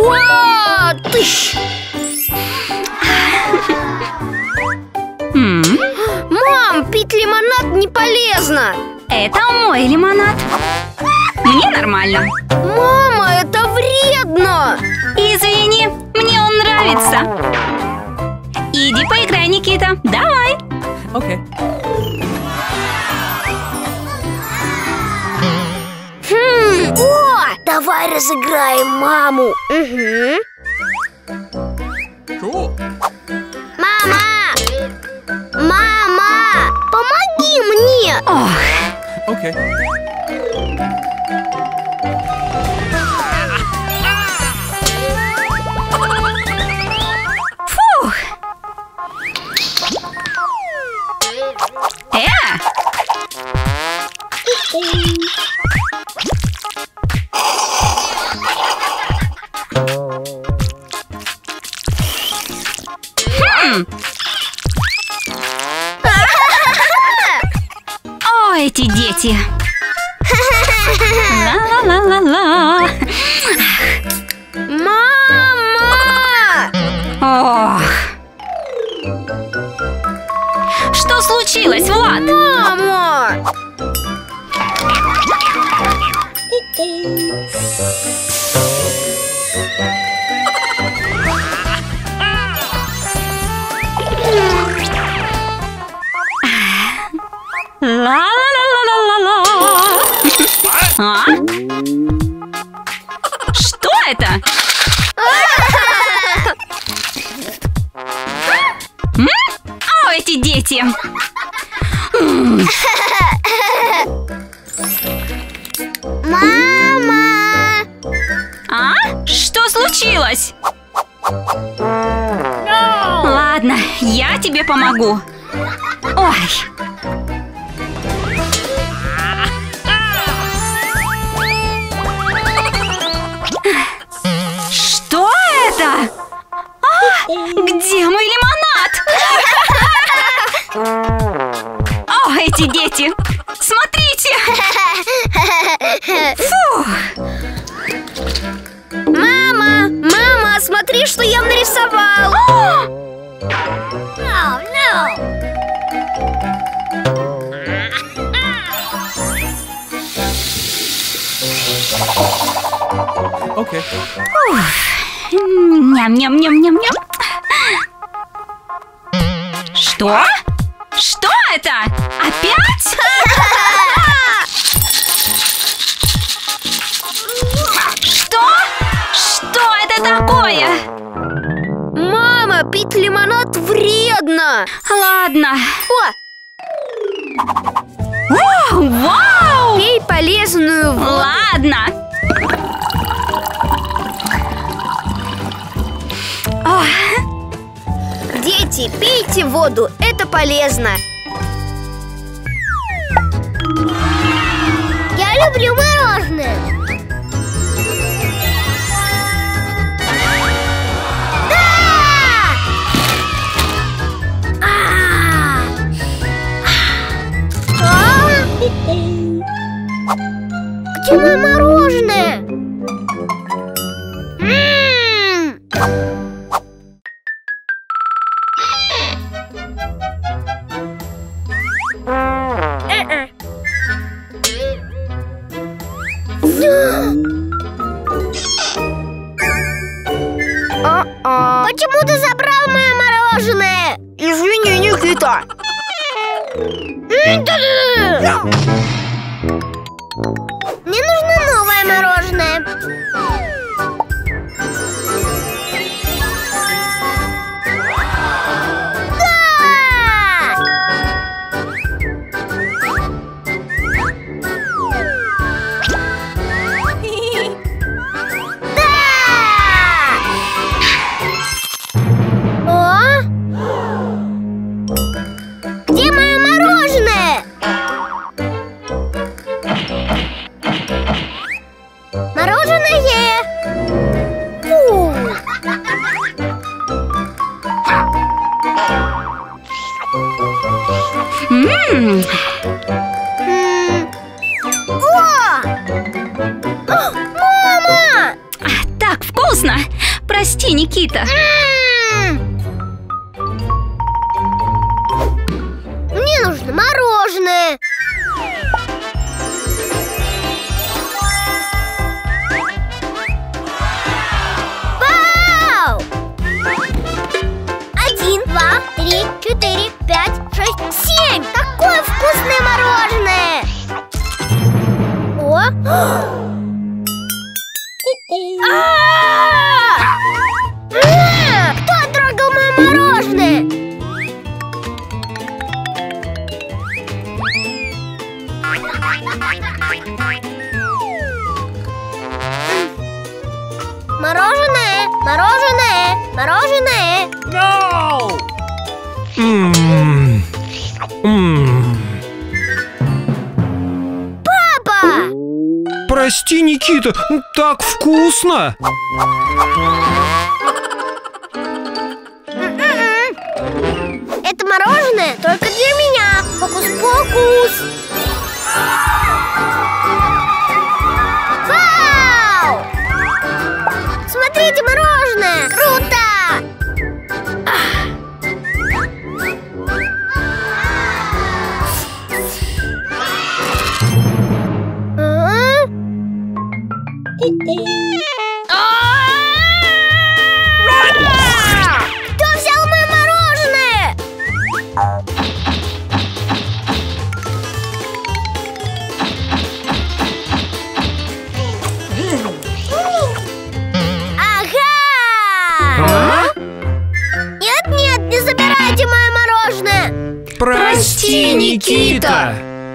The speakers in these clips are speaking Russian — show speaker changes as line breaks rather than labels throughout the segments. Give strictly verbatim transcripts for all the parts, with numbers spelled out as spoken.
Уа! Тыщ! Мам, пить лимонад не полезно.
Это мой лимонад. Мне нормально.
Мама, это вредно.
Извини, мне он нравится. Иди поиграй, Никита. Давай.
Окей.
Хм, о, давай разыграем маму. Угу.
Cool.
Мама! Мама! Помоги мне!
Ох,
Окей.
фух. Э! Хм. О, эти дети. Ла-ла-ла-ла-ла.
Мама!
Ох. Что случилось, Влад?
Мама!
Ла-ла-ла-ла-ла-ла. А? Что это? М? О, эти дети! М.
Мама!
А? Что случилось? Ладно, я тебе помогу. Ой. Что это? А, где мой лимонад? О, эти дети! Смотрите! Фу.
Мама! Мама, смотри, что я нарисовал! No, no.
Окей.
Ням-ням-ням-ням-ням. Что? Что это? Опять? Что? Что это такое?
Мама, пить лимонад вредно!
Ладно.
О,
О, вау!
пей полезную воду.
Ладно. Ох,
Дети, пейте воду, это полезно. Я люблю мороженое. Где мое мороженое? М-м-м. Э-э. А-а. Почему ты забрал мое мороженое? Извини, Никита. Мне нужно новое мороженое. О? Где мое мороженое? Мороженое! Фу.
м,
М. О! О, мама!
так вкусно!
Самое вкусное мороженое! О! А! Кто трогал мое мороженое? Мороженое! Мороженое! Мороженое!
No! Ммм. Ммм.
Папа!
Прости, Никита, так вкусно!
Это мороженое только для меня. Фокус-покус. Вау! Смотрите, мороженое! Круто! Кто взял мое мороженое? Ага! Нет, нет, не забирайте мое мороженое!
Прости, Никита!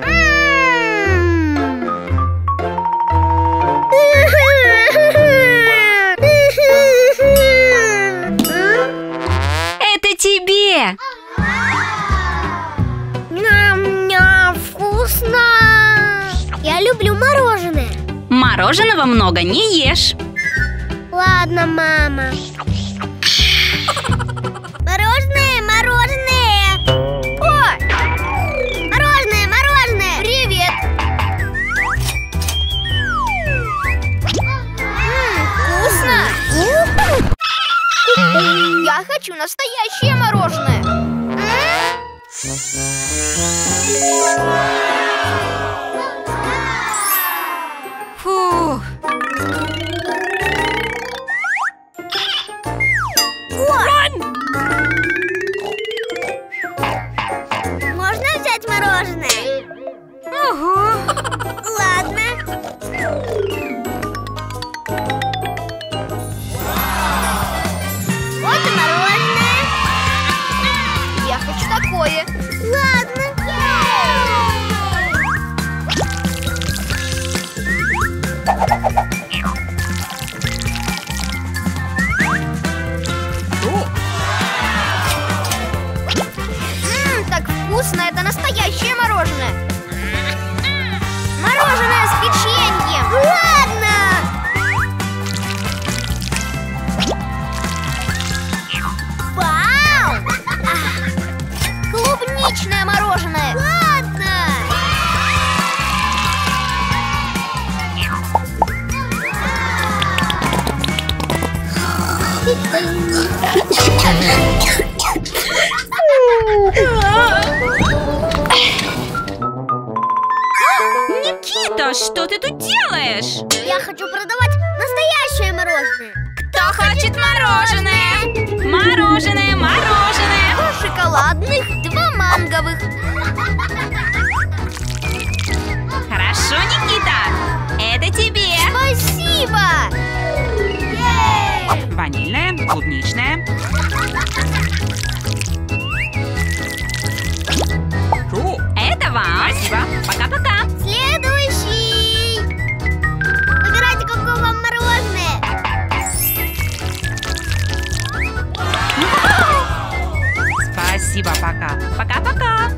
Это тебе!
Ням-ням, вкусно! Я люблю мороженое.
Мороженого много не ешь.
Ладно, мама. Мороженое, мороженое! О! Мороженое, мороженое! Привет! М, вкусно! Я хочу настоящее мороженое!
Фух.
Можно взять мороженое?
Ого.
Ладно. Вот и мороженое. Я хочу такое. Ладно. Ммм, так вкусно, это настоящее мороженое. Мороженое с печеньем. Ладно. Вау! А, клубничное мороженое. Ладно.
Никита, что ты тут делаешь?
Я хочу продавать настоящее мороженое.
Кто хочет мороженое? Мороженое, мороженое.
Два шоколадных, два манговых.
Хорошо, Никита. Это тебе.
Спасибо! Ей!
Ванильное, клубничное. Это вам. Спасибо. Пока-пока.
Следующий! Выбирайте, какое вам мороженое.
Спасибо, пока. Пока-пока.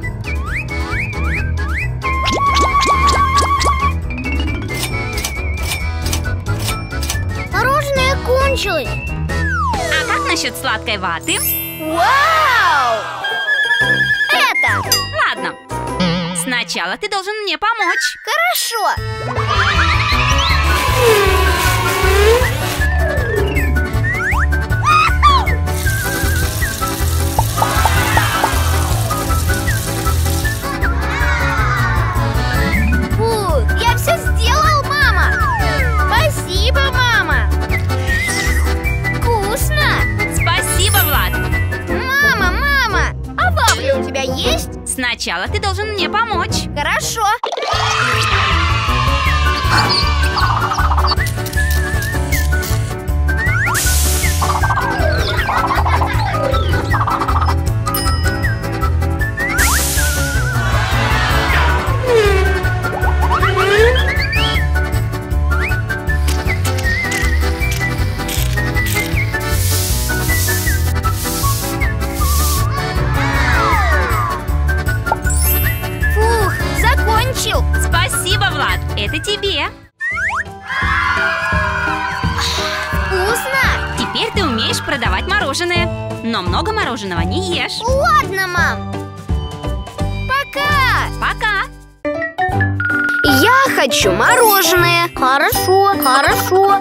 Мороженое кончилось.
А как насчет сладкой ваты?
Вау! Это!
Ладно. Сначала ты должен мне помочь.
Хорошо! Фух, я все сделал, мама! Спасибо, мама! Вкусно!
Спасибо, Влад.
Мама, мама! А вафли у тебя есть?
Сначала Сначала ты должен мне помочь.
Хорошо. Фух, закончил.
Спасибо, Влад. Это тебе.
Вкусно.
Теперь ты умеешь продавать мороженое. Но много мороженого не ешь.
Ладно, мам. Пока.
Пока.
Я хочу мороженое. Хорошо, хорошо.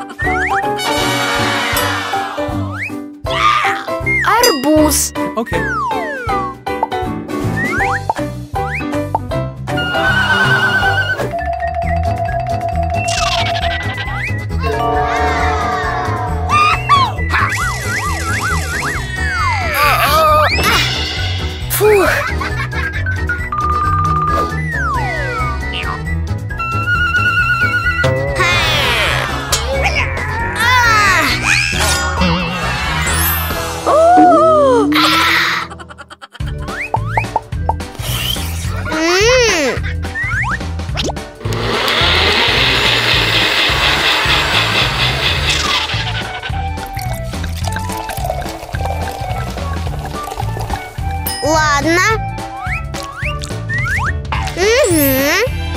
Арбуз.
Окей.
Фух. Ладно. Угу.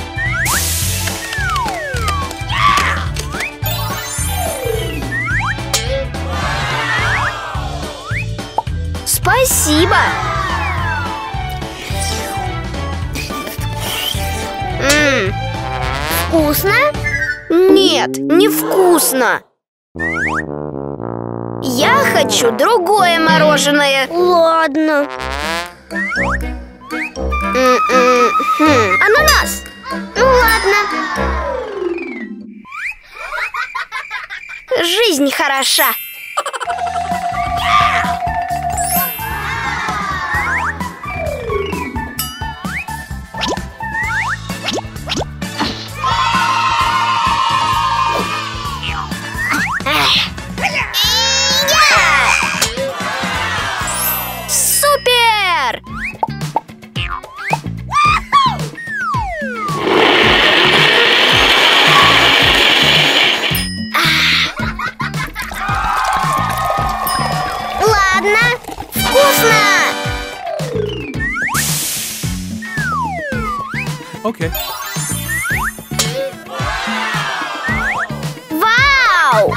Спасибо. М-м. Вкусно? Нет, не вкусно. Я хочу другое мороженое. Ладно. М-м, хм. Ананас. Ну ладно. Жизнь хороша. Супер! Ладно, вкусно!
Окей.
Вау!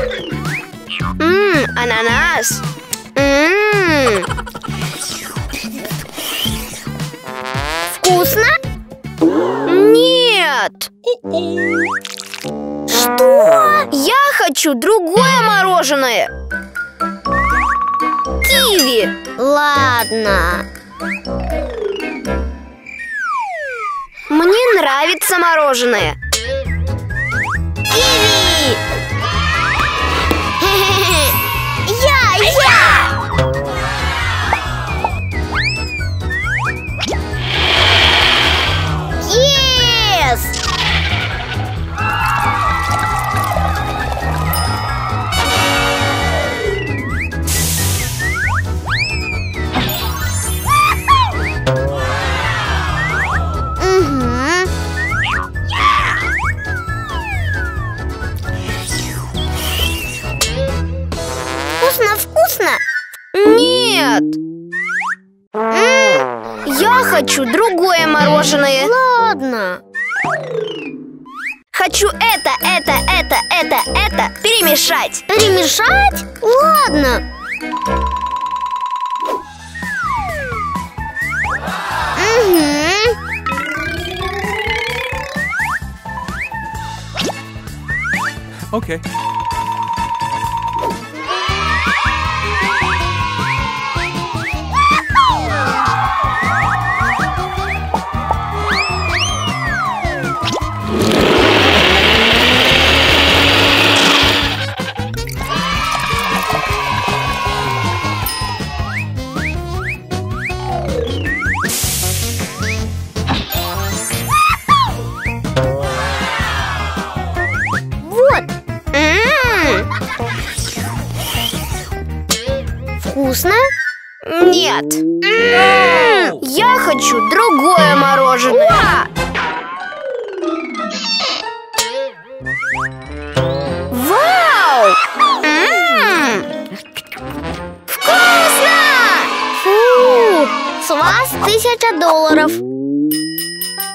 Ммм, ананас. Ммм. Вкусно? Нет. Что? Я хочу другое мороженое. Киви. Ладно. Мне нравится мороженое. Киви! Хе-хе-хе. Я, я! Yes! Угу. Вкусно, вкусно? Нет. М, я хочу другое мороженое. Ладно. Хочу это, это, это, это, это перемешать. Перемешать? Ладно. Угу.
Окей.
Нет! М-м-м, я хочу другое мороженое. Вау! М-м-м. Вкусно! Фу! С вас тысяча долларов.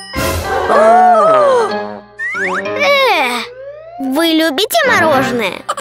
Э, вы любите мороженое?